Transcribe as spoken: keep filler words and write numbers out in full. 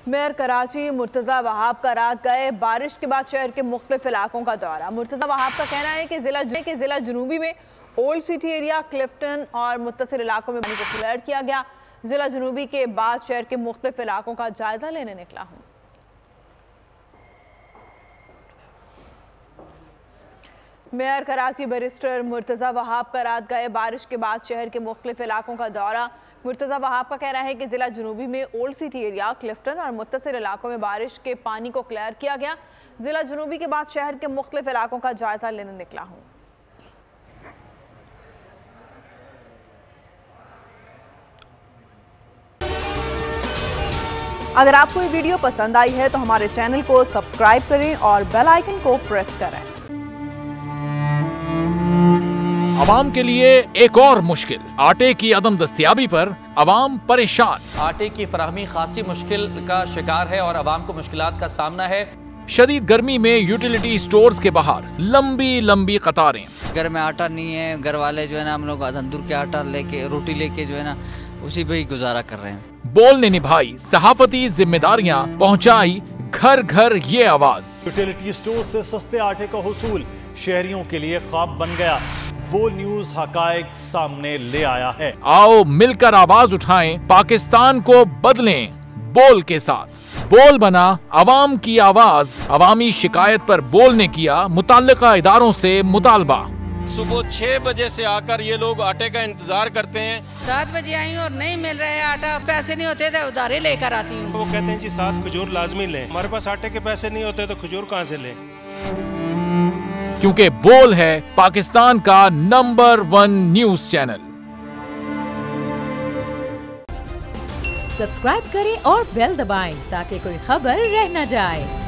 Mayor Karachi Murtaza Wahab का रात गए बारिश के बाद शहर के मुख्तलिफ इलाकों का दौरा। मुर्तज़ा वहाब का कहना है कि जिला के जिला जनूबी में ओल्ड सिटी एरिया, क्लिफ्टन और मुत्तसिल इलाकों में पानी को क्लियर किया गया। जिला जनूबी के बाद शहर के मुख्तलिफ इलाकों का जायजा लेने निकला हूँ। मेयर कराची बैरिस्टर मुर्तज़ा वहाब का रात गए बारिश के बाद शहर के मुख्तलिफ इलाकों का दौरा। मुर्तज़ा वहाब का कहना है कि जिला जनूबी में ओल्ड सिटी एरिया, क्लिफ्टन और मुत्तसिल इलाकों में बारिश के पानी को क्लियर किया गया। जिला जनूबी के बाद शहर के मुख्तलिफ इलाकों का जायजा लेने निकला हूँ। अगर आपको ये वीडियो पसंद आई है तो हमारे चैनल को सब्सक्राइब करें और बेल आइकन को प्रेस करें। अवाम के लिए एक और मुश्किल, आटे की अदम दस्तयाबी पर अवाम परेशान। आटे की फराहमी खासी मुश्किल का शिकार है और अवाम को मुश्किलात का सामना है। शदीद गर्मी में यूटिलिटी स्टोर्स के बाहर लंबी लंबी कतारें। घर में आटा नहीं है, घर वाले जो है ना हम लोग तंदूर के आटा लेके रोटी लेके जो है ना उसी पे ही गुजारा कर रहे हैं। बोल ने निभाई सहाफती जिम्मेदारियां, पहुंचाई घर घर ये आवाज। यूटिलिटी स्टोर से सस्ते आटे का हुसूल शहरियों के लिए ख्वाब बन गया। बोल न्यूज हकायक सामने ले आया है। आओ मिलकर आवाज उठाएं, पाकिस्तान को बदलें बोल के साथ। बोल बना अवाम की आवाज। अवामी शिकायत पर बोल ने किया मुताल्लिका इदारों से मुतालबा। सुबह छह बजे से आकर ये लोग आटे का इंतजार करते हैं। सात बजे आई हूँ और नहीं मिल रहा है आटा, पैसे नहीं होते थे उधारे लेकर आती हूँ। वो कहते हैं जी सात खजूर लाजमी लें। हमारे पास आटे के पैसे नहीं होते तो खजूर कहाँ से लें? क्योंकि बोल है पाकिस्तान का number one news channel. Subscribe करें और बेल दबाएं ताकि कोई खबर रह न जाए।